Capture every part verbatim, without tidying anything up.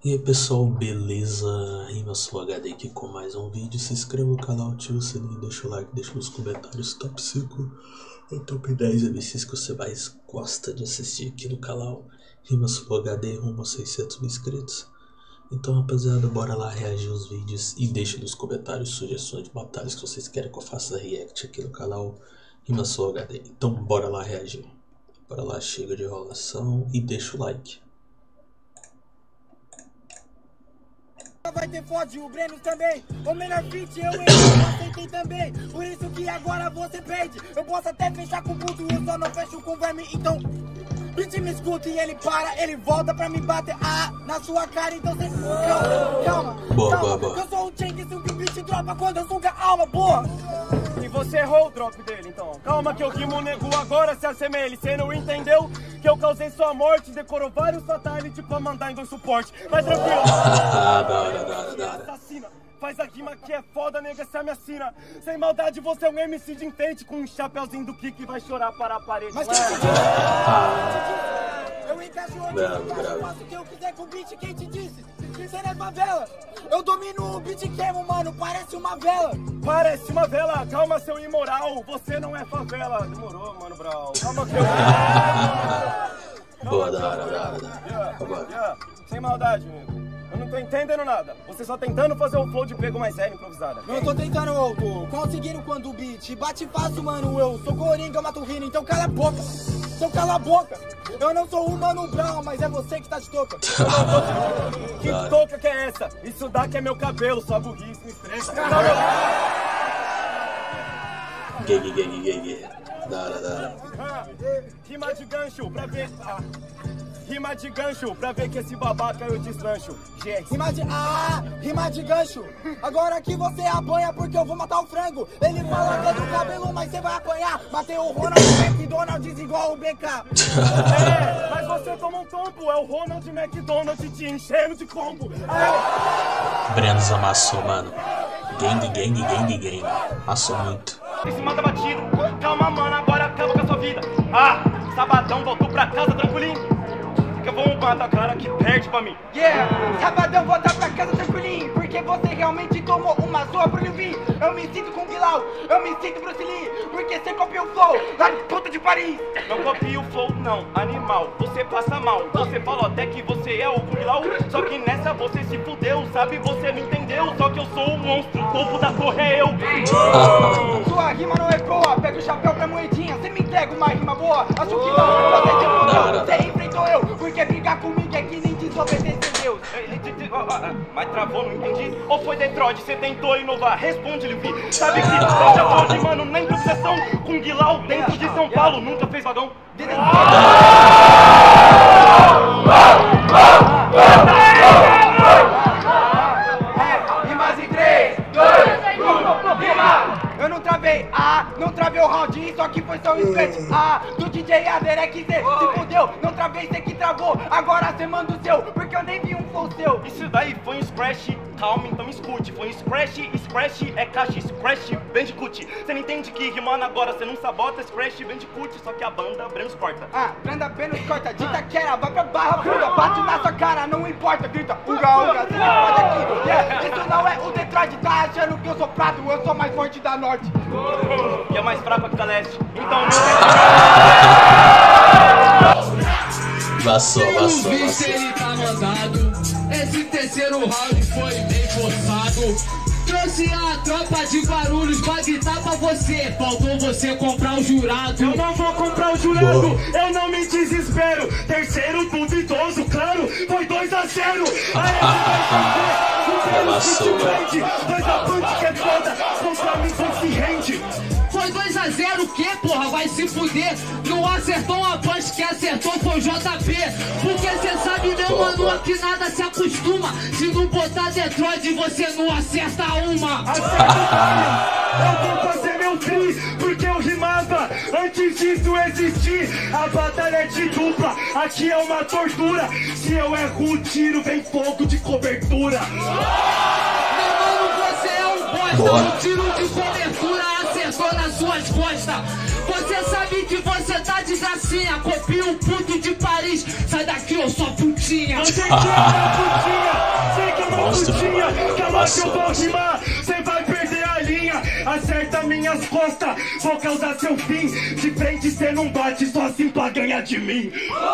E aí pessoal, beleza? RimaSulHD aqui com mais um vídeo. Se inscreva no canal, ativa o sininho, deixa o like, deixa nos comentários top cinco ou top dez M Cs que você mais gosta de assistir aqui no canal. RimaSulHD rumo a seiscentos mil inscritos. Então rapaziada, bora lá reagir aos vídeos e deixa nos comentários sugestões de batalhas que vocês querem que eu faça react aqui no canal RimaSulHD. Então bora lá reagir. Bora lá, chega de enrolação e deixa o like. Vai ter fode, o Breno também. O melhor fit eu eu aceitei também. Por isso que agora você perde. Eu posso até fechar com o puto, eu só não fecho com o verme. Então, bitch me escuta e ele para. Ele volta pra me bater ah, na sua cara. Então cê calma, calma, boa, calma. Boa, boa. Eu sou o Chang, que o bitch dropa quando eu suga a alma, porra. E você errou o drop dele, então. Calma que eu rimo, nego, agora se assemelhe. Cê não entendeu que eu causei sua morte. Decorou vários fatalities pra mandar em dois suporte. Mas tranquilo. Da hora, da hora, da hora. Assassina. Faz a rima que é foda, nega, essa é a minha sina. Sem maldade, você é um M C de enfeite com um chapeuzinho do Kiki que vai chorar para a parede. Mas quem te disse? Eu encaixo onde eu faço o que eu quiser com o beat, quem te disse? Você não é favela. Eu domino o beat e queimo, mano, parece uma vela. Parece uma vela, calma seu imoral. Você não é favela. Demorou, mano, Brau. Calma que eu... Boa, da hora, da hora, da hora. Sem maldade, amigo. Eu não tô entendendo nada. Você só tentando fazer o flow de pego mais sério, improvisada. Não tô tentando, eu tô conseguindo quando o beat bate fácil, mano. Eu sou coringa, eu mato rino, então cala a boca. Então cala a boca. Eu não sou o Mano Brown, mas é você que tá de touca. Que touca que é essa? Isso daqui é meu cabelo, sua burrice me estressa. Gay, gay, gay, gay. Da hora, da hora. Rima de gancho pra ver... Ah. Rima de gancho, pra ver que esse babaca eu deslancho. Rima de... Ah, rima de gancho. Agora que você apanha porque eu vou matar o frango. Ele fala que é do cabelo, mas você vai apanhar. Matei o Ronald McDonald igual o B K. É, mas você toma um tombo. É o Ronald McDonald te enchendo de combo. É. Brenos amassou, mano. Gang, gang, gang, gang. Amassou muito. Esse manda batido. Calma, mano, agora acaba com a sua vida. Ah, sabadão, voltou pra casa tranquilinho. Eu vou matar a cara que perde pra mim. Yeah, sabadão voltar pra casa tranquilinho. Porque você realmente tomou uma zoa pro Livin. Eu me sinto com Bilal, eu me sinto Bruce Lee. Porque você copiou o flow lá de puta de Paris. Não copio o flow não, animal, você passa mal. Você falou até que você é o Bilal. Só que nessa você se fudeu, sabe, você não entendeu. Só que eu sou o monstro, o topo da torre é eu. Sua rima não é boa, pega o chapéu pra moedinha. Você me entrega uma rima boa, acho que não, você é de você enfrentou eu. Porque brigar comigo é que nem desobedecer Deus. Mas travou, não entendi. Ou foi Detroit, você tentou inovar? Responde, Levi. Sabe que eu já tô rimando na improvisação com Guilau dentro de São Paulo. Nunca fez vagão? Rimas em três, dois, um, rima! Eu não travei, ah, não travei o round, isso aqui foi só um scratch, ah, do D J Aderek, cê se fudeu, não travei, cê que travou, agora cê manda o seu, porque eu nem vi um flow seu. Isso daí foi um scratch, calma, então escute, foi um scratch, scratch é caixa, scratch, bandicoot, cê não entende que rimando agora, cê não sabota, scratch, bandicoot, só que a banda Brenos corta. Ah, banda Brenos corta, dita que era, vai pra barra, pula, bate na sua cara, não importa, grita, uga, uga, cê pode aqui, yeah, isso não é o Detroit, tá achando que eu sou prato, eu sou mais forte da norte. E é mais fraco que da leste. Então Vassou, vassou, Pelo visto ele tá mandado. Esse terceiro round foi bem forçado. Trouxe a tropa de Guarulhos pra gritar pra você. Faltou você comprar o jurado. Eu não vou comprar o jurado, boa. Eu não me desespero. Terceiro duvidoso, claro, foi dois a zero. Aí vassou, dois a punch que é foda, contra mim você se rende. Foi dois a zero o que, porra? Vai se fuder. Não acertou uma punch, que acertou foi o J P. Porque cê sabe, meu mano, que nada se acostuma. Se não botar Detroit, você não acerta uma. Eu vou fazer meu free, porque eu rimava antes disso existir. A batalha é de dupla, aqui é uma tortura. Se eu erro o tiro, vem fogo de cobertura. Meu mano, você é um bosta. Um tiro de cobertura acertou nas suas costas. Você sabe que você tá de gracinha. Copia um puto de Paris. Sai daqui, eu sou putinha. Você que é putinha. monstro demais, mano. Amassou, amassou. Cê vai perder a linha, acerta minhas costas, vou causar seu fim. De frente cê não bate, só assim pra ganhar de mim.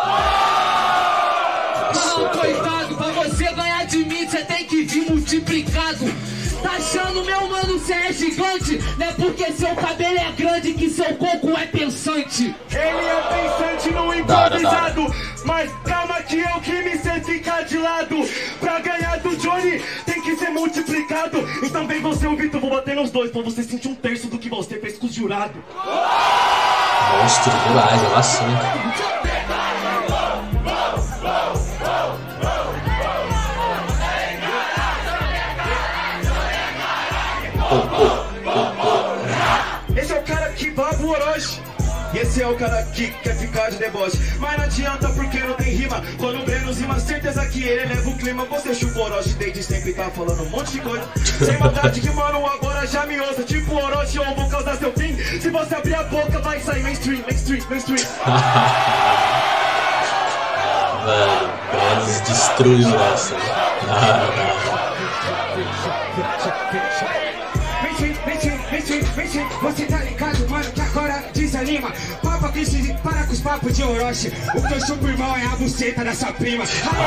Não, coitado, pra você ganhar de mim, cê tem que vir multiplicado. Tá achando, meu mano, cê é gigante? Não é porque seu cabelo é grande que seu coco é pensante. Ele é pensante no improvisado, mas calma que eu que me sei ficar de lado. Pra ganhar do Johnny tem que ser multiplicado. Então vem você, o Vitor, vou bater nos dois pra você sentir um terço do que você fez com os jurados. Monstro demais, amassou. Esse é o cara que baba o Orochi. E esse é o cara que quer ficar de deboche. Mas não adianta porque não tem rima. Quando o Breno rima, certeza que ele leva o clima. Você chupa o Orochi desde sempre, tá falando um monte de coisa. Sem maldade que mano, agora já me ouça. Tipo o Orochi, eu vou causar seu fim. Se você abrir a boca, vai sair mainstream, mainstream, mainstream. Mano, Brenos destruiu essa. Você tá ligado, mano, que agora desanima. Papa Cristo, para com os papos de Orochi. O que eu chupo, irmão, é a buceta da sua prima.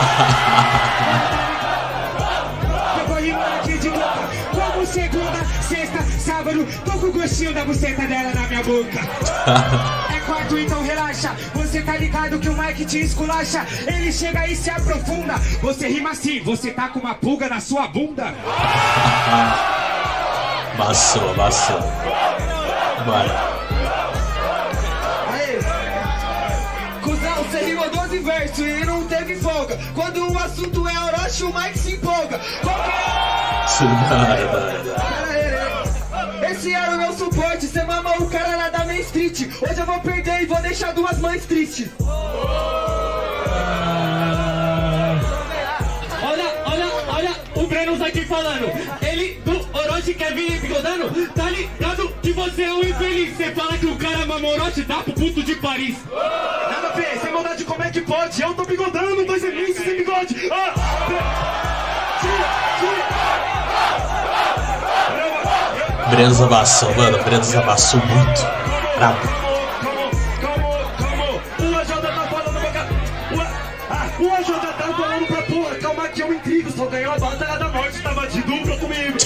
Eu vou rimando aqui de boca. Como segunda, sexta, sábado, tô com o gostinho da buceta dela na minha boca. É quarto, então relaxa. Você tá ligado que o Mike te esculacha. Ele chega e se aprofunda. Você rima assim, você tá com uma pulga na sua bunda. Amassou, amassou. Vai. Aê. Cusão, você rimou doze versos e não teve folga. Quando o assunto é Orochi, o Mike se empolga. Vai, vai, vai. Esse era o meu suporte, cê mamou o cara lá da Main Street. Hoje eu vou perder e vou deixar duas mães tristes. Olha, olha, olha o Brenos aqui falando. Ele do Orochi quer vir bigodando. Tá ligado que você é um infeliz. Cê fala que o cara mamou Orochi, dá pro puto de Paris. Nada a ver, sem maldade, como é que pode? Eu tô bigodando, dois emissos sem bigode. Ah, Brenos amassou, mano. Brenos amassou muito. Brabo. O A J tá falando pra cá. O A J tá falando pra porra. Calma que eu intrigo. Só ganhou a batalha da morte. Tava de dupla comigo.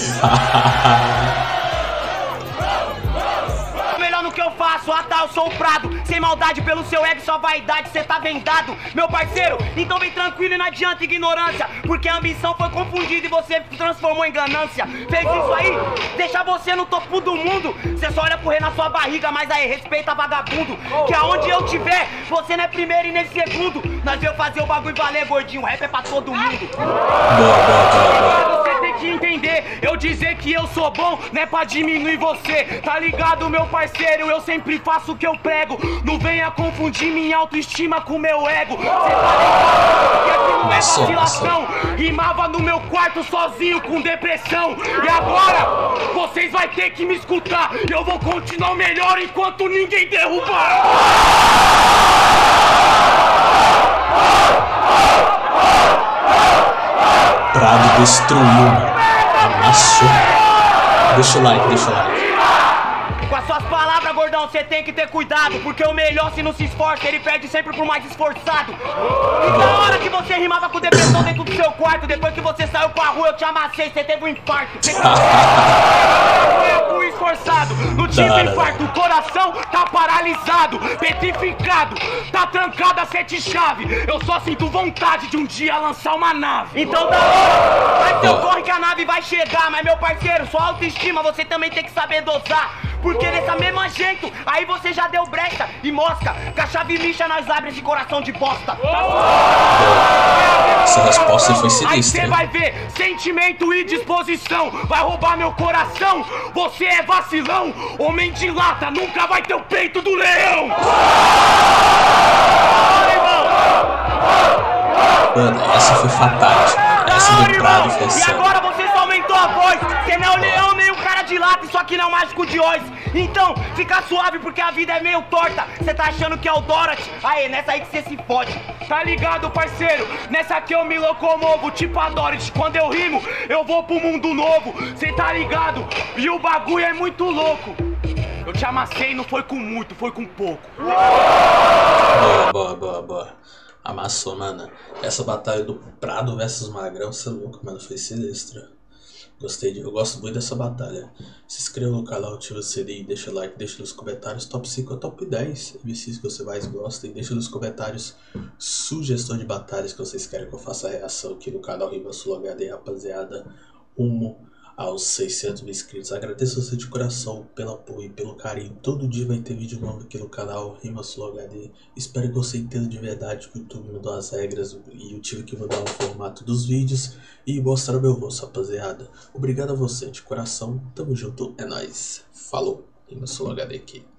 Melhor no que eu faço, ah tá, eu sou o Prado. Sem maldade pelo seu ego, só vaidade, cê tá vendado. Meu parceiro, então vem tranquilo e não adianta ignorância. Porque a ambição foi confundida e você transformou em ganância. Fez isso aí, deixa você no topo do mundo. Cê só olha correr na sua barriga, mas aí respeita vagabundo. Que aonde eu tiver, você não é primeiro e nem segundo. Nós veio fazer o bagulho valer, gordinho, rap é pra todo mundo. Boa, boa, boa, boa. Você tem que entender, eu dizer que eu sou bom não é pra diminuir você. Tá ligado, meu parceiro, eu sempre faço o que eu prego. Não venha confundir minha autoestima com meu ego. Cê tá ligado, que aqui não é vacilação. Rimava no meu quarto sozinho com depressão. E agora, vocês vai ter que me escutar. Eu vou continuar o melhor enquanto ninguém derrubar. Prado destruiu, mano. Amassou. Deixa o like, deixa o like. Com as suas palavras, gordão, você tem que ter cuidado. Porque o melhor, se não se esforça, ele perde sempre por mais esforçado. E na hora que você rimava com depressão dentro do seu quarto, depois que você saiu pra rua, eu te amassei, você teve um infarto. Você fui esforçado, não tive infarto, o coração tá paralisado, petrificado, tá trancado a sete chave. Eu só sinto vontade de um dia lançar uma nave. Então da hora, mas eu corre que a nave vai chegar. Mas meu parceiro, sua autoestima você também tem que saber dosar. Porque dessa mesma jeito, aí você já deu brecha e mosca. Que a chave lixa nós abre esse coração de bosta. Essa resposta foi sinistra. Aí você vai ver sentimento e disposição. Vai roubar meu coração, você é vacilão. Homem de lata nunca vai ter o peito do leão. Mano, essa foi fatal. Essa do Prado foi E sério. agora vocês aumentam soltou a voz. Cê não é o leão nem o cara de lata, isso aqui não é o mágico de Oz. Então, fica suave porque a vida é meio torta. Cê tá achando que é o Dorothy? Aê, nessa aí que cê se fode. Tá ligado, parceiro? Nessa aqui eu me locomovo, tipo a Dorothy. Quando eu rimo, eu vou pro mundo novo. Cê tá ligado? E o bagulho é muito louco. Eu te amassei, não foi com muito, foi com pouco. Boa, boa, boa, boa. Amassou, mano. Essa batalha do Prado versus Magrão, você é louco, mano. Foi sinistra. Gostei de... Eu gosto muito dessa batalha. Se inscreva no canal, ativa o sininho, deixa like, deixa nos comentários top cinco ou top dez M Cs que você mais gosta. E deixa nos comentários sugestões de batalhas que vocês querem que eu faça a reação aqui no canal RimaSuloHD, rapaziada. Rumo aos seiscentos mil inscritos. Agradeço você de coração pelo apoio e pelo carinho. Todo dia vai ter vídeo novo aqui no canal RimaSuloHD. Espero que você entenda de verdade que o YouTube mudou as regras e eu tive que mudar o formato dos vídeos e mostrar meu rosto, rapaziada. Obrigado a você de coração. Tamo junto, é nóis. Falou, RimaSuloHD aqui.